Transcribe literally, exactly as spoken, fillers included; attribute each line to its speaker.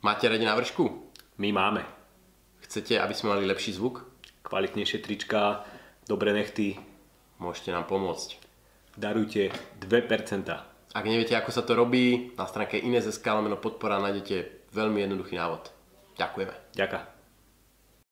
Speaker 1: Máte radi návršku?
Speaker 2: My máme.
Speaker 1: Chcete, aby sme mali lepší zvuk?
Speaker 2: Kvalitnejšie trička, dobré nechty.
Speaker 1: Môžete nám pomôcť.
Speaker 2: Darujte dve percentá.
Speaker 1: Ak neviete, ako sa to robí, na stránke ines bodka es ká lomeno podpora nájdete veľmi jednoduchý návod. Ďakujeme.
Speaker 2: Ďakujem.